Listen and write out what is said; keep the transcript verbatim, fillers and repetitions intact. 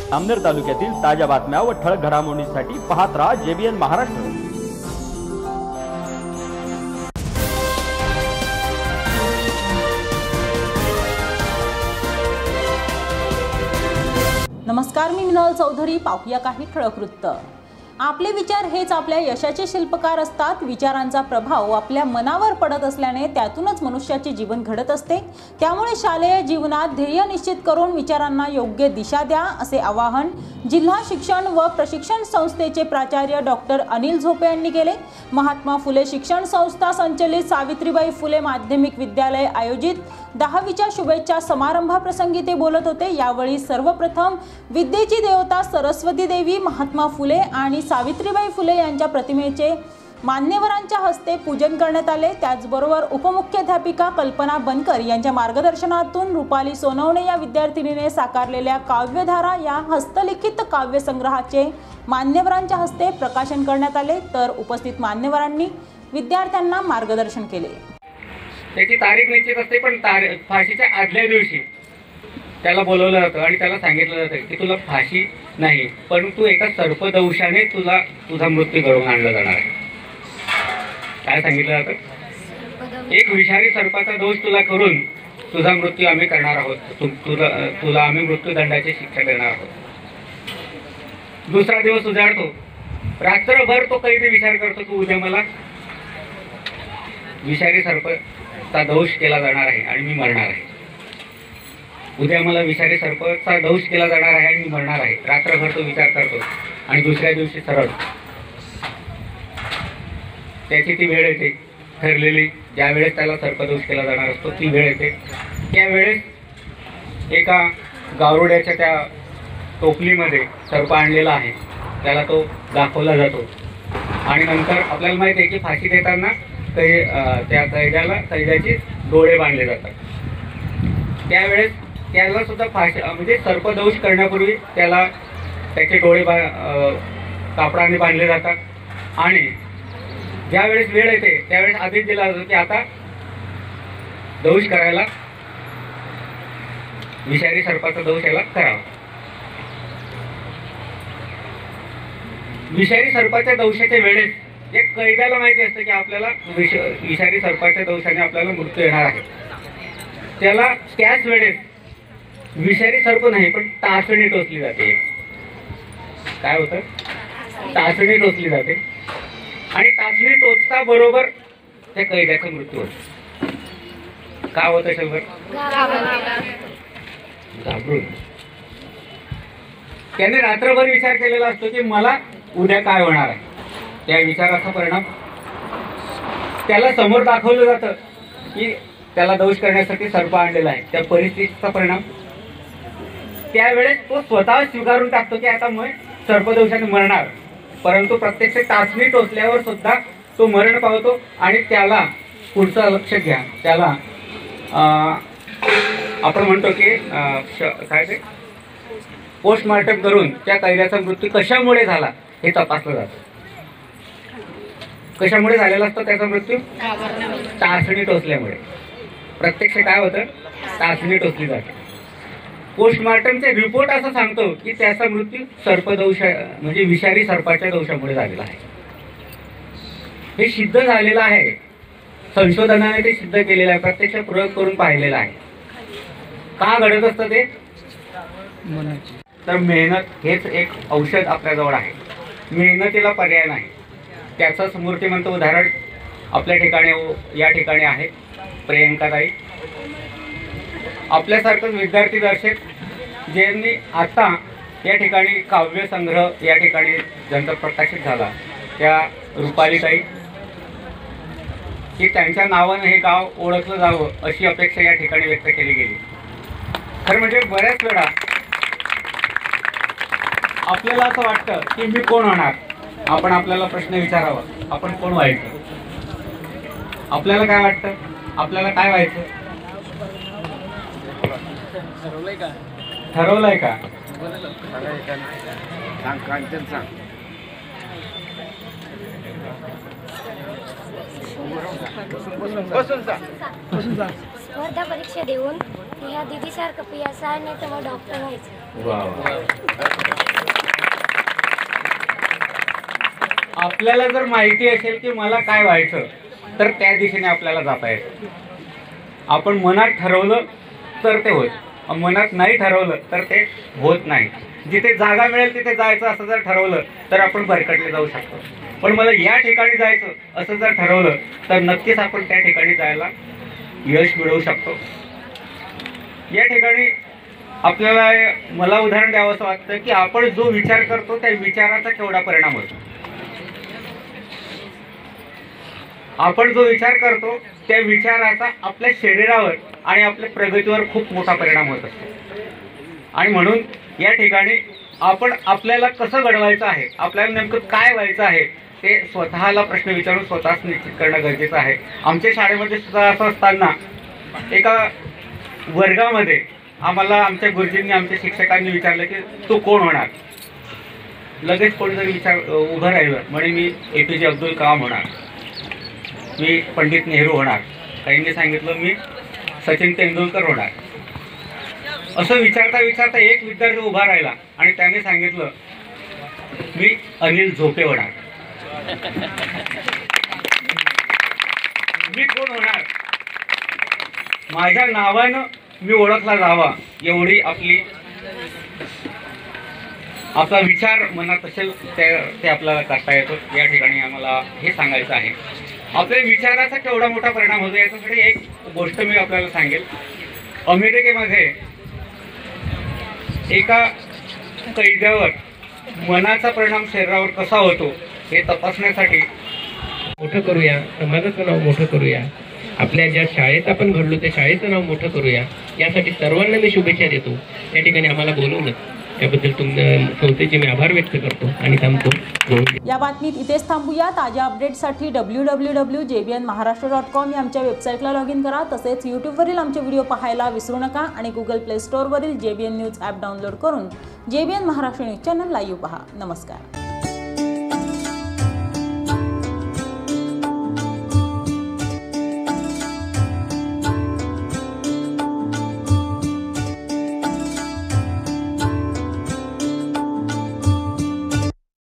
अमनेर तालुक्यातील ताज्या बातम्या व ठळक घडामोडींसाठी पाहत राहा जेबीएन महाराष्ट्र। नमस्कार, मी मिनल चौधरी। पाहूया काही ठळक वृत्त। आपले विचार हेच आपल्या यशाचे शिल्पकार असतात। विचारांचा प्रभाव आपल्या मनावर पडत असल्याने त्यातूनच मनुष्याचे जीवन घडत असते। त्यामुळे शालेय जीवनात ध्येय निश्चित करून विचारांना योग्य दिशा द्या, असे आवाहन जिल्हा शिक्षण व प्रशिक्षण संस्थेचे प्राचार्य डॉक्टर अनिल झोपे यांनी केले। महात्मा फुले शिक्षण संस्था संचलित सावित्रीबाई फुले माध्यमिक विद्यालय आयोजित दहावीच्या शुभेच्छा समारंभाप्रसंगी ते बोलत होते। यावेळी सर्वप्रथम विद्येची देवता सरस्वती देवी, महात्मा फुले आणि सावित्रीबाई फुले यांच्या प्रतिमेचे मान्यवरांच्या हस्ते पूजन करण्यात आले। त्याचबरोबर उपमुख्याध्यापिका कल्पना बनकर यांच्या मार्गदर्शनातून रुपाली सोनवणे या विद्यार्थिनीने साकारलेल्या काव्यधारा या हस्तलिखित काव्यसंग्रहाचे मान्यवरांच्या हस्ते प्रकाशन करण्यात आले। तर उपस्थित मान्यवरांनी विद्यार्थ्यांना मार्गदर्शन केले। त्याची तारीख निश्चित असते, पण फाशीच्या आदल्या दिवशी त्याला बोलवलं जातं आणि त्याला सांगितलं जातं की तुला फाशी नाही, परंतु एका सर्पदंशाने तुला तुझा मृत्यू घडवून आणला जाणार आहे। काय सांगितलं जातं? एक विषारी सर्पाचा दोष तुला करून तुझा मृत्यू आम्ही करणार आहोत, तुला तुला आम्ही मृत्यूदंडाची शिक्षा देणार आहोत। दुसरा दिवस उजाडतो, रात्रभर तो कैदी विचार करतो की उद्या मला विषारी सर्पाचा दोष केला जाणार आहे आणि मी मरणार आहे। उद्या मला विषारी सर्पाचा दोष केला जाणार आहे आणि मी मरणार आहे। रात्रभर तो विचार करतो आणि दुसऱ्या दिवशी सरळ त्याची ती वेळ येते ठरलेली, ज्यावेळेस त्याला सर्पदोष केला जाणार असतो ती वेळ येते। त्यावेळेस एका गारुड्याच्या त्या टोपलीमध्ये सर्प आणलेला आहे, त्याला तो दाखवला जातो आणि नंतर आपल्याला माहिती आहे की फाशी देताना कै त्या कैद्याला कैद्याचे डोळे बांधले जातात। त्यावेळेस त्याला सुद्धा फाशी म्हणजे सर्पदंश करण्यापूर्वी त्याला त्याचे डोळे बा कापडाने बांधले जातात आणि ज्यावेळेस वेळ येते त्यावेळेस आदेश दिला जातो की आता दंश करायला विषारी सर्पाचा दंश याला करावा। विषारी सर्पाच्या दंशाच्या वेळेस एक कैद्याला माहिती असतं की आपल्याला विष विषारी सर्पाच्या दंशाने आपल्याला मृत्यू येणार आहे। त्याला त्याच वेळेस विषारी सर्प नाही पण टाचणी टोचली जाते। काय होतं? टाचणी टोचली जाते आणि टाचणी टोचता बरोबर त्या कैद्याचा मृत्यू होतो। काय होतं शंभर? घाबरून त्याने रात्रभर विचार केलेला असतो की मला उद्या काय होणार आहे। त्या विचाराचा परिणाम त्याला समोर दाखवलं जातं की त्याला दंश करण्यासाठी सर्प आणलेला आहे। त्या परिस्थितीचा परिणाम त्यावेळेस तो स्वतः स्वीकारून टाकतो की आता मग सर्पदंशाने मरणार, परंतु प्रत्यक्ष टाचणी टोचल्यावर सुद्धा तो मरण पावतो आणि त्याला पुढचं लक्ष घ्या, त्याला आपण म्हणतो की काय ते पोस्टमार्टम करून त्या कैद्याचा मृत्यू कशामुळे झाला हे तपासलं जातं। कशामुळे झालेला असतो त्याचा मृत्यू? टाचणी टोचल्यामुळे। प्रत्यक्ष काय होतं? टाचणी टोचली जाते। पोस्टमार्टमचे रिपोर्ट असं सांगतो की त्याचा मृत्यू सर्पदंश म्हणजे विषारी सर्पाच्या दंशामुळे झालेला आहे। हे सिद्ध झालेलं आहे, संशोधनाने ते सिद्ध केलेलं आहे, प्रत्यक्ष प्रयोग करून पाहिलेला आहे। का घडत असतं ते? तर मेहनत हेच एक औषध आपल्याजवळ आहे, मेहनतीला पर्याय नाही। त्याचं मूर्तिमंत उदाहरण आपल्या ठिकाणी या ठिकाणी आहे प्रियंकाताई। आपल्यासारखंच विद्यार्थी दर्शक ज्यांनी आता या ठिकाणी काव्य संग्रह या ठिकाणी ज्यांचा प्रकाशित झाला त्या रुपालीताई, की त्यांच्या नावाने हे गाव ओळखलं जावं अशी अपेक्षा या ठिकाणी व्यक्त केली गेली। खरं म्हणजे बऱ्याच वेळा आपल्याला असं वाटतं की मी कोण होणार, आपण आपल्याला प्रश्न विचारावा, आपण कोण व्हायचं? आपल्याला काय वाटतं? आपल्याला काय व्हायचं? ठरवलंय का? ठरवलंय का? सांग कांचन सांग। स्पर्धा परीक्षा देऊन ह्या दीदीसारखं पी एस आय नाही तर मग डॉक्टर व्हायचं. वा आपल्याला जर माहिती असेल की मला काय व्हायचं तर त्या दिशेने आपल्याला जाता येतं. आपण मनात ठरवलं तर ते होत, मनात नाही ठरवलं तर ते होत नाही. जिथे जागा मिळेल तिथे जायचं असं जर ठरवलं तर आपण भरकटले जाऊ शकतो. पण मला या ठिकाणी जायचं असं जर ठरवलं तर नक्कीच आपण त्या ठिकाणी जायला यश मिळवू शकतो. या ठिकाणी आपल्याला मला उदाहरण द्यावं असं वाटतं की आपण जो विचार करतो त्या विचाराचा केवढा परिणाम होतो. आपण जो विचार करतो त्या विचाराचा आपल्या शरीरावर आणि आपल्या प्रगतीवर खूप मोठा परिणाम होत असतो. आणि म्हणून या ठिकाणी आपण आपल्याला कसं घडवायचं आहे, आपल्याला नेमकं काय व्हायचं आहे ते स्वतःला प्रश्न विचारून स्वतःच निश्चित करणं गरजेचं आहे. आमच्या शाळेमध्ये सुद्धा असं असताना एका वर्गामध्ये आम्हाला आमच्या गुरुजींनी आमच्या शिक्षकांनी विचारलं की तू कोण होणार. लगेच कोणीतरी विचार उभं राहिलं म्हणे मी ए पी जे अब्दुल कलाम होणार, मी पंडित नेहरू होणार, काहींनी सांगितलं मी सचिन तेंडुलकर होणार. असं विचारता विचारता एक विद्यार्थी उभा राहिला आणि त्याने सांगितलं मी अनिल झोपे होणार. मी कोण होणार, माझ्या नावानं मी ओळखला जावा एवढी आपली आपला विचार मनात असेल ते आपल्याला करता येतो. या ठिकाणी आम्हाला हे सांगायचं आहे आपल्या विचाराचा केवढा मोठा परिणाम होतो. याच्यासाठी एक गोष्ट मी आपल्याला सांगेल. अमेरिकेमध्ये एका कैद्यावर मनाचा परिणाम शरीरावर कसा होतो हे तपासण्यासाठी मोठं करूया, समाजाचं नाव मोठं करूया, आपल्या ज्या शाळेत आपण घडलो त्या शाळेचं नाव मोठं करूया, यासाठी सर्वांना मी शुभेच्छा देतो. या ठिकाणी आम्हाला बोलवलं त्याबद्दल तुमच्या संस्थेचे मी आभार व्यक्त करतो आणि थांबतो. या बातमीत इथेच थांबूया. ताज्या अपडेट्ससाठी W W W J B N Maharashtra dot com या आमच्या वेबसाईटला लॉग इन करा. तसेच यूट्यूबवरील आमचे व्हिडिओ पाहायला विसरू नका आणि गुगल प्ले स्टोअरवरील J B N news app download करून J B N Maharashtra news channel live पहा. नमस्कार.